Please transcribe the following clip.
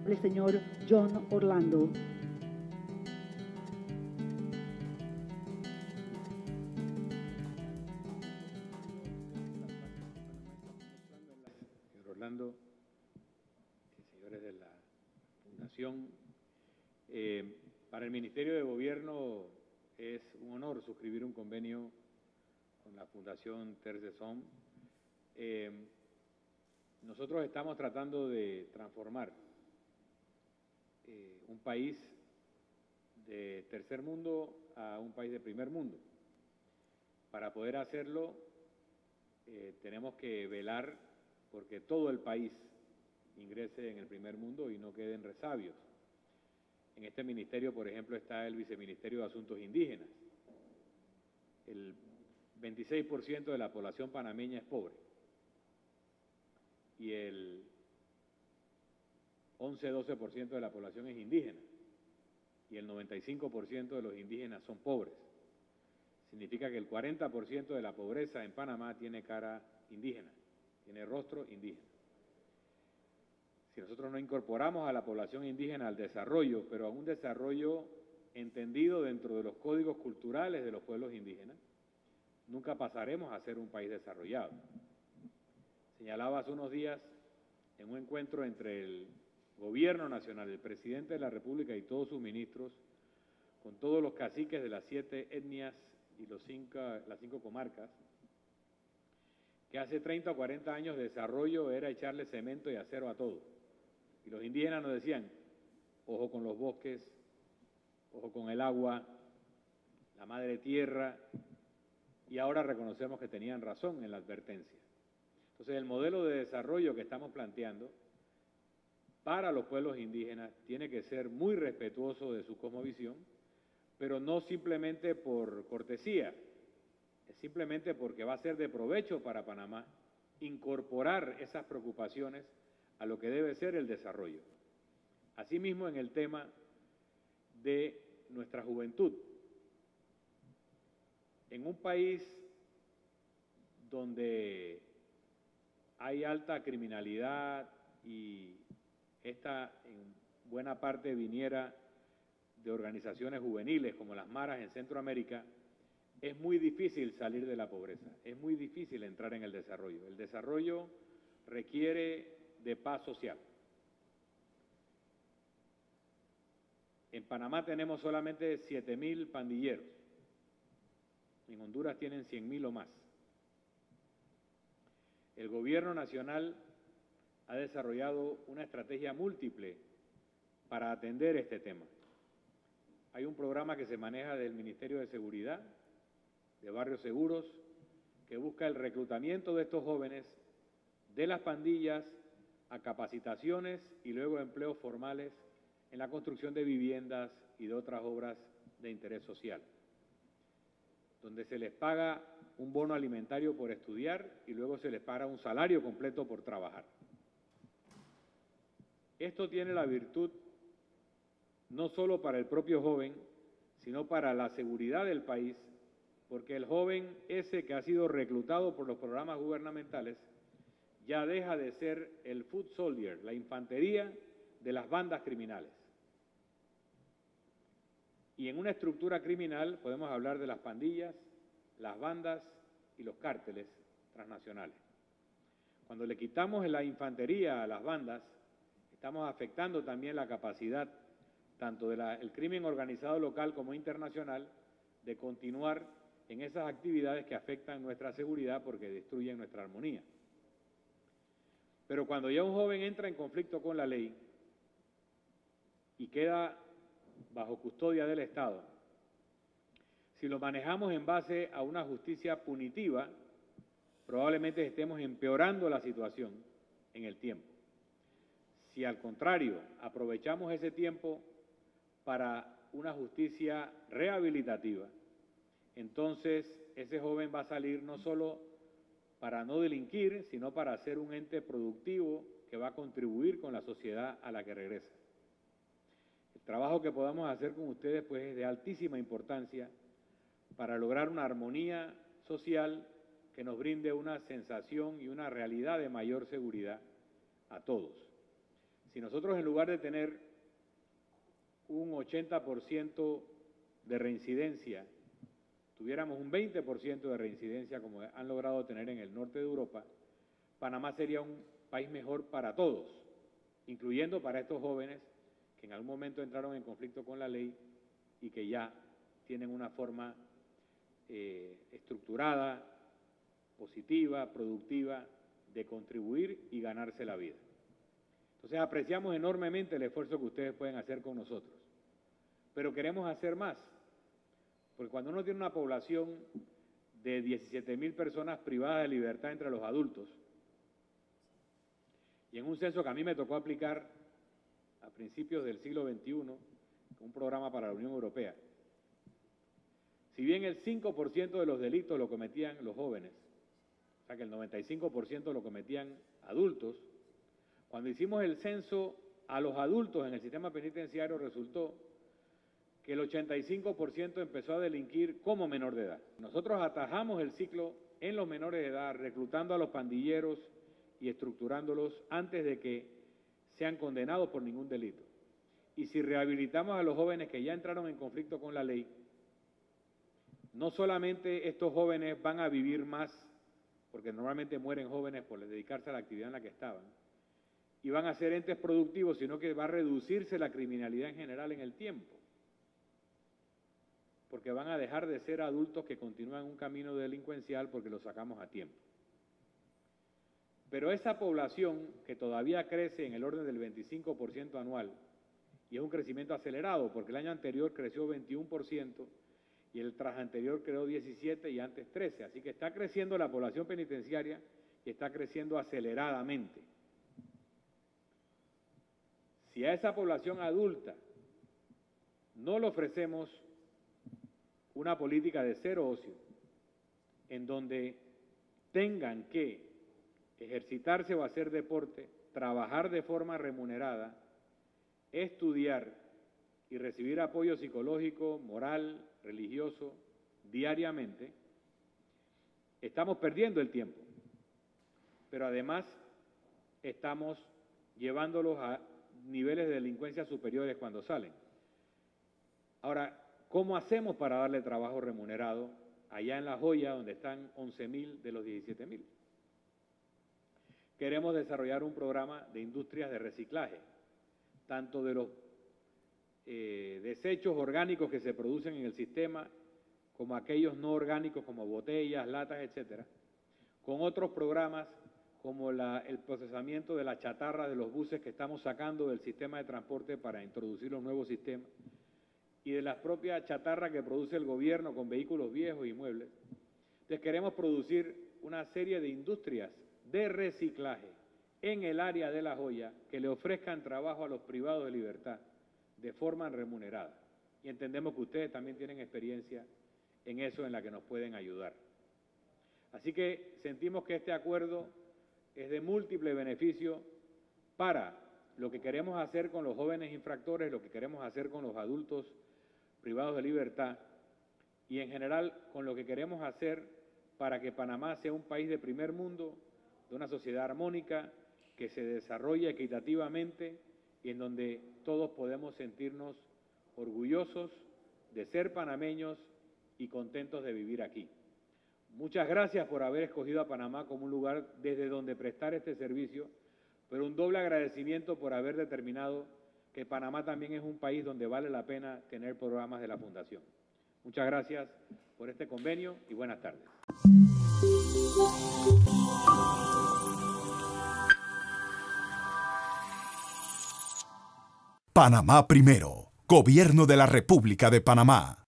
el señor John Orlando. Señor Orlando, señores de la Fundación, para el Ministerio de Gobierno es un honor suscribir un convenio con la Fundación Terre des Hommes. Nosotros estamos tratando de transformar un país de tercer mundo a un país de primer mundo. Para poder hacerlo, tenemos que velar porque todo el país ingrese en el primer mundo y no queden resabios. En este ministerio, por ejemplo, está el Viceministerio de Asuntos Indígenas. El 26% de la población panameña es pobre y el 11-12% de la población es indígena y el 95% de los indígenas son pobres. Significa que el 40% de la pobreza en Panamá tiene cara indígena, tiene rostro indígena. Si nosotros no incorporamos a la población indígena al desarrollo, pero a un desarrollo entendido dentro de los códigos culturales de los pueblos indígenas, nunca pasaremos a ser un país desarrollado. Señalaba hace unos días en un encuentro entre el Gobierno Nacional, el Presidente de la República y todos sus ministros, con todos los caciques de las 7 etnias y las 5 comarcas, que hace 30 o 40 años desarrollo era echarle cemento y acero a todo. Y los indígenas nos decían, ojo con los bosques, ojo con el agua, la madre tierra, y ahora reconocemos que tenían razón en la advertencia. Entonces, el modelo de desarrollo que estamos planteando para los pueblos indígenas tiene que ser muy respetuoso de su cosmovisión, pero no simplemente por cortesía, es simplemente porque va a ser de provecho para Panamá incorporar esas preocupaciones a lo que debe ser el desarrollo. Asimismo, en el tema de nuestra juventud. En un país donde hay alta criminalidad y esta en buena parte viniera de organizaciones juveniles como las Maras en Centroamérica, es muy difícil salir de la pobreza, es muy difícil entrar en el desarrollo. El desarrollo requiere de paz social. En Panamá tenemos solamente 7.000 pandilleros, en Honduras tienen 100.000 o más. El Gobierno Nacional ha desarrollado una estrategia múltiple para atender este tema. Hay un programa que se maneja del Ministerio de Seguridad, de Barrios Seguros, que busca el reclutamiento de estos jóvenes de las pandillas a capacitaciones y luego empleos formales en la construcción de viviendas y de otras obras de interés social, donde se les paga un bono alimentario por estudiar y luego se les paga un salario completo por trabajar. Esto tiene la virtud no solo para el propio joven, sino para la seguridad del país, porque el joven ese que ha sido reclutado por los programas gubernamentales ya deja de ser el foot soldier, la infantería de las bandas criminales. Y en una estructura criminal podemos hablar de las pandillas, las bandas y los cárteles transnacionales. Cuando le quitamos la infantería a las bandas, estamos afectando también la capacidad tanto del crimen organizado local como internacional de continuar en esas actividades que afectan nuestra seguridad porque destruyen nuestra armonía. Pero cuando ya un joven entra en conflicto con la ley y queda bajo custodia del Estado, si lo manejamos en base a una justicia punitiva, probablemente estemos empeorando la situación en el tiempo. Si al contrario aprovechamos ese tiempo para una justicia rehabilitativa, entonces ese joven va a salir no solo para no delinquir, sino para ser un ente productivo que va a contribuir con la sociedad a la que regresa. El trabajo que podamos hacer con ustedes pues es de altísima importancia para lograr una armonía social que nos brinde una sensación y una realidad de mayor seguridad a todos. Si nosotros en lugar de tener un 80% de reincidencia, tuviéramos un 20% de reincidencia como han logrado tener en el norte de Europa, Panamá sería un país mejor para todos, incluyendo para estos jóvenes que en algún momento entraron en conflicto con la ley y que ya tienen una forma estructurada, positiva, productiva, de contribuir y ganarse la vida. Entonces apreciamos enormemente el esfuerzo que ustedes pueden hacer con nosotros, pero queremos hacer más, porque cuando uno tiene una población de 17.000 personas privadas de libertad entre los adultos, y en un censo que a mí me tocó aplicar a principios del siglo XXI, un programa para la Unión Europea, si bien el 5% de los delitos lo cometían los jóvenes, o sea que el 95% lo cometían adultos, cuando hicimos el censo a los adultos en el sistema penitenciario resultó que el 85% empezó a delinquir como menor de edad. Nosotros atajamos el ciclo en los menores de edad, reclutando a los pandilleros y estructurándolos antes de que sean condenados por ningún delito. Y si rehabilitamos a los jóvenes que ya entraron en conflicto con la ley, no solamente estos jóvenes van a vivir más, porque normalmente mueren jóvenes por dedicarse a la actividad en la que estaban, y van a ser entes productivos, sino que va a reducirse la criminalidad en general en el tiempo, porque van a dejar de ser adultos que continúan un camino delincuencial porque los sacamos a tiempo. Pero esa población que todavía crece en el orden del 25% anual, y es un crecimiento acelerado, porque el año anterior creció 21%, y el tras anterior creó 17% y antes 13%. Así que está creciendo la población penitenciaria y está creciendo aceleradamente. Si a esa población adulta no le ofrecemos una política de cero ocio, en donde tengan que ejercitarse o hacer deporte, trabajar de forma remunerada, estudiar y recibir apoyo psicológico, moral, religioso, diariamente, estamos perdiendo el tiempo. Pero además estamos llevándolos a niveles de delincuencia superiores cuando salen. Ahora, ¿cómo hacemos para darle trabajo remunerado allá en La Joya, donde están 11.000 de los 17.000? Queremos desarrollar un programa de industrias de reciclaje, tanto de los desechos orgánicos que se producen en el sistema, como aquellos no orgánicos como botellas, latas, etcétera, con otros programas como el procesamiento de la chatarra de los buses que estamos sacando del sistema de transporte para introducir los nuevos sistemas, y de la propia chatarra que produce el gobierno con vehículos viejos y muebles. Entonces queremos producir una serie de industrias de reciclaje en el área de La Joya que le ofrezcan trabajo a los privados de libertad de forma remunerada. Y entendemos que ustedes también tienen experiencia en eso, en la que nos pueden ayudar. Así que sentimos que este acuerdo es de múltiple beneficio para lo que queremos hacer con los jóvenes infractores, lo que queremos hacer con los adultos privados de libertad y en general con lo que queremos hacer para que Panamá sea un país de primer mundo, de una sociedad armónica, que se desarrolle equitativamente y en donde todos podemos sentirnos orgullosos de ser panameños y contentos de vivir aquí. Muchas gracias por haber escogido a Panamá como un lugar desde donde prestar este servicio, pero un doble agradecimiento por haber determinado que Panamá también es un país donde vale la pena tener programas de la Fundación. Muchas gracias por este convenio y buenas tardes. Panamá Primero, Gobierno de la República de Panamá.